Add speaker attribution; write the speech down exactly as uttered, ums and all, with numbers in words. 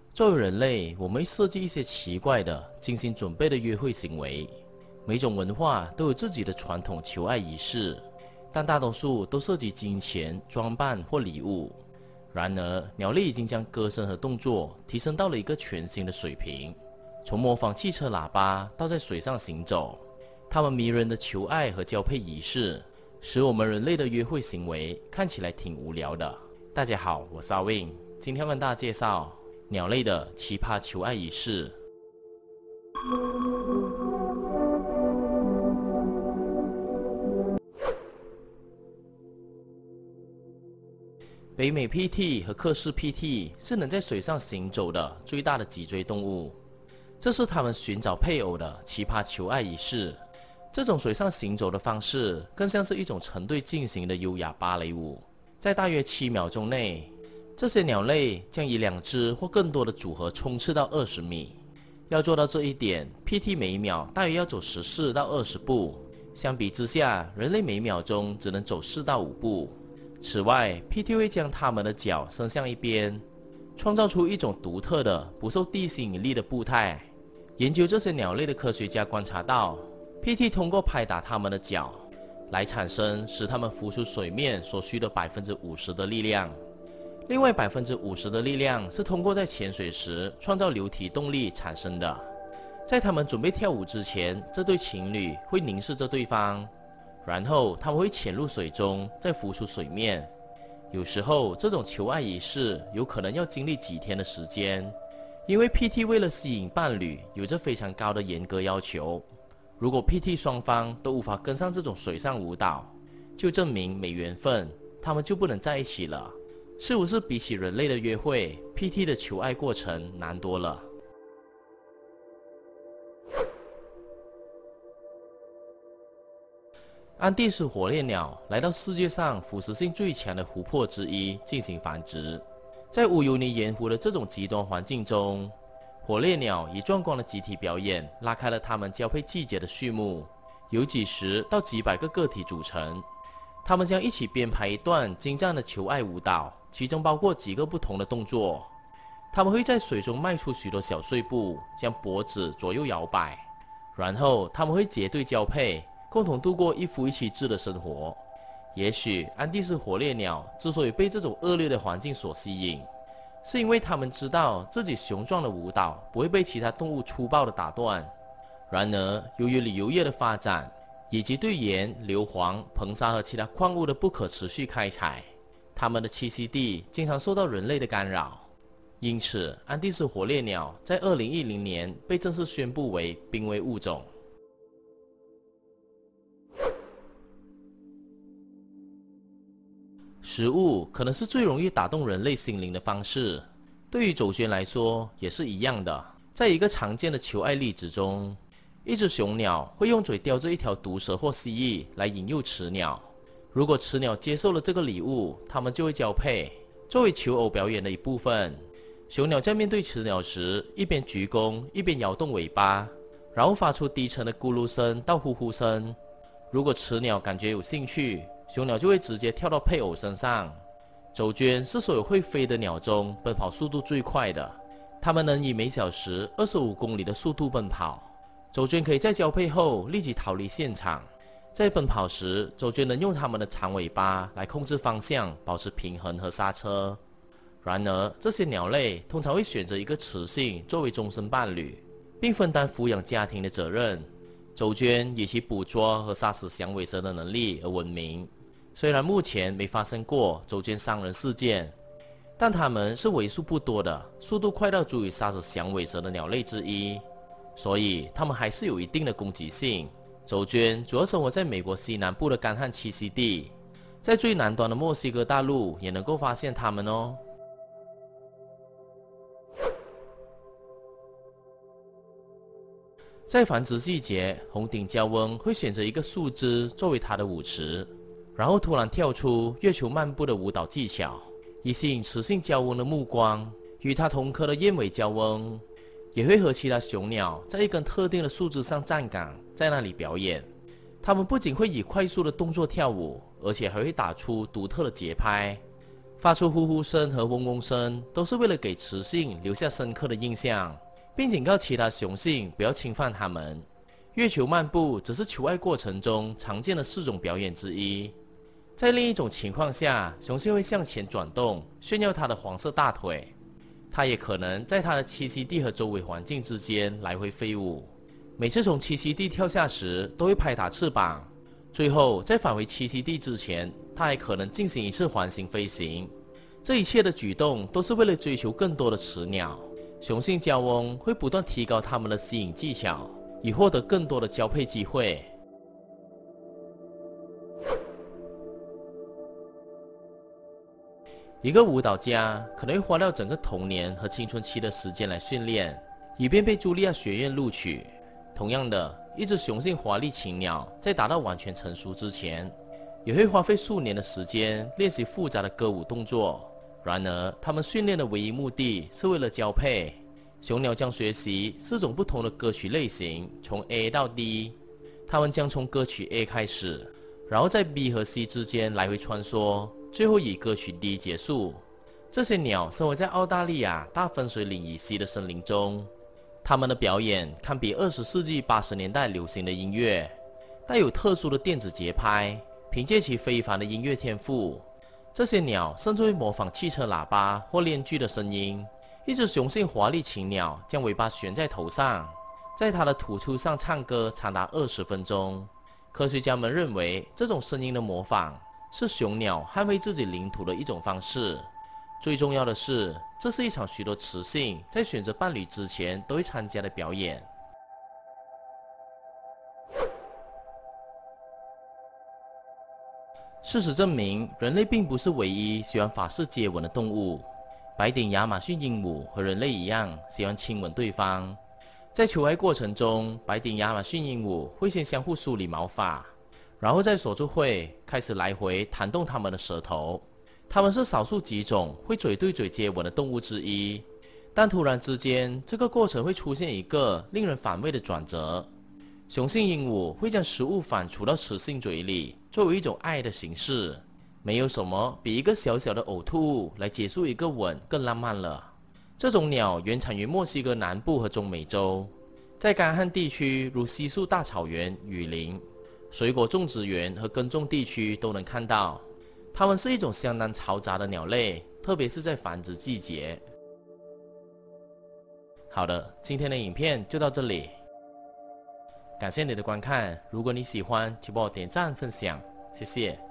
Speaker 1: 作为人类，我们会设计一些奇怪的、精心准备的约会行为。每种文化都有自己的传统求爱仪式，但大多数都涉及金钱、装扮或礼物。然而，鸟类已经将歌声和动作提升到了一个全新的水平，从模仿汽车喇叭到在水上行走。它们迷人的求爱和交配仪式，使我们人类的约会行为看起来挺无聊的。大家好，我是阿 Win， 今天要跟大家介绍鸟类的奇葩求爱仪式。北美 P T 和克氏 P T 是能在水上行走的最大的脊椎动物，这是它们寻找配偶的奇葩求爱仪式。这种水上行走的方式更像是一种成对进行的优雅芭蕾舞，在大约七秒钟内，这些鸟类将以两只或更多的组合冲刺到二十米。要做到这一点 ，P T 每秒大约要走十四到二十步，相比之下，人类每秒钟只能走四到五步。此外 ，P T 会将它们的脚伸向一边，创造出一种独特的、不受地心引力的步态。研究这些鸟类的科学家观察到 ，P T 通过拍打它们的脚，来产生使它们浮出水面所需的 百分之五十 的力量。另外 百分之五十 的力量是通过在潜水时创造流体动力产生的。在他们准备跳舞之前，这对情侣会凝视着对方，然后他们会潜入水中，再浮出水面。有时候，这种求爱仪式有可能要经历几天的时间，因为 P T 为了吸引伴侣，有着非常高的严格要求。如果 P T 双方都无法跟上这种水上舞蹈，就证明没缘分，他们就不能在一起了。是不是比起人类的约会 ，P T 的求爱过程难多了？安第斯火烈鸟来到世界上腐蚀性最强的湖泊之一进行繁殖。在乌尤尼盐湖的这种极端环境中，火烈鸟以壮观的集体表演拉开了它们交配季节的序幕，由几十到几百个个体组成。它们将一起编排一段精湛的求爱舞蹈，其中包括几个不同的动作。它们会在水中迈出许多小碎步，将脖子左右摇摆，然后它们会结对交配，共同度过一夫一妻制的生活。也许安第斯火烈鸟之所以被这种恶劣的环境所吸引，是因为它们知道自己雄壮的舞蹈不会被其他动物粗暴地打断。然而，由于旅游业的发展，以及对盐、硫磺、硼砂和其他矿物的不可持续开采，它们的栖息地经常受到人类的干扰。因此，安第斯火烈鸟在二零一零年被正式宣布为濒危物种。食物可能是最容易打动人类心灵的方式，对于走鹃来说也是一样的。在一个常见的求爱例子中，一只雄鸟会用嘴叼着一条毒蛇或蜥蜴来引诱雌鸟。如果雌鸟接受了这个礼物，它们就会交配。作为求偶表演的一部分，雄鸟在面对雌鸟时，一边鞠躬，一边摇动尾巴，然后发出低沉的咕噜声到呼呼声。如果雌鸟感觉有兴趣，雄鸟就会直接跳到配偶身上。走鹃是所有会飞的鸟中奔跑速度最快的，它们能以每小时二十五公里的速度奔跑。走鹃可以在交配后立即逃离现场。在奔跑时，走鹃能用它们的长尾巴来控制方向，保持平衡和刹车。然而，这些鸟类通常会选择一个雌性作为终身伴侣，并分担抚养家庭的责任。走鹃以其捕捉和杀死响尾蛇的能力而闻名。虽然目前没发生过走鹃伤人事件，但它们是为数不多的速度快到足以杀死响尾蛇的鸟类之一，所以它们还是有一定的攻击性。走鹃主要生活在美国西南部的干旱栖息地，在最南端的墨西哥大陆也能够发现它们哦。在繁殖季节，红顶礁翁会选择一个树枝作为它的舞池，然后突然跳出月球漫步的舞蹈技巧，以吸引雌性礁翁的目光。与它同科的燕尾礁翁也会和其他雄鸟在一根特定的树枝上站岗，在那里表演。它们不仅会以快速的动作跳舞，而且还会打出独特的节拍。 发出呼呼声和嗡嗡声，都是为了给雌性留下深刻的印象，并警告其他雄性不要侵犯它们。月球漫步只是求爱过程中常见的四种表演之一。在另一种情况下，雄性会向前转动，炫耀它的黄色大腿。它也可能在它的栖息地和周围环境之间来回飞舞。每次从栖息地跳下时，都会拍打翅膀。最后，在返回栖息地之前，它还可能进行一次环形飞行。这一切的举动都是为了追求更多的雌鸟。雄性交翁会不断提高它们的吸引技巧，以获得更多的交配机会。一个舞蹈家可能会花掉整个童年和青春期的时间来训练，以便被茱莉亚学院录取。同样的，一只雄性华丽禽鸟在达到完全成熟之前，也会花费数年的时间练习复杂的歌舞动作。然而，他们训练的唯一目的是为了交配。雄鸟将学习四种不同的歌曲类型，从 A 到 D。它们将从歌曲 A 开始，然后在 B 和 C 之间来回穿梭，最后以歌曲 D 结束。这些鸟生活在澳大利亚大分水岭以西的森林中，它们的表演堪比二十世纪八十年代流行的音乐，带有特殊的电子节拍。凭借其非凡的音乐天赋，这些鸟甚至会模仿汽车喇叭或链锯的声音。一只雄性华丽禽鸟将尾巴悬在头上，在它的突出上唱歌长达二十分钟。科学家们认为，这种声音的模仿是雄鸟捍卫自己领土的一种方式。最重要的是，这是一场许多雌性在选择伴侣之前都会参加的表演。事实证明，人类并不是唯一喜欢法式接吻的动物。白顶亚马逊鹦鹉和人类一样，喜欢亲吻对方。在求爱过程中，白顶亚马逊鹦鹉会先相互梳理毛发，然后在锁住喙开始来回弹动它们的舌头。它们是少数几种会嘴对嘴接吻的动物之一。但突然之间，这个过程会出现一个令人反胃的转折。雄性鹦鹉会将食物反刍到雌性嘴里，作为一种爱的形式。没有什么比一个小小的呕吐物来结束一个吻更浪漫了。这种鸟原产于墨西哥南部和中美洲，在干旱地区如稀树大草原、雨林、水果种植园和耕种地区都能看到。它们是一种相当嘈杂的鸟类，特别是在繁殖季节。好的，今天的影片就到这里，感谢你的观看。如果你喜欢，请帮我点赞分享，谢谢。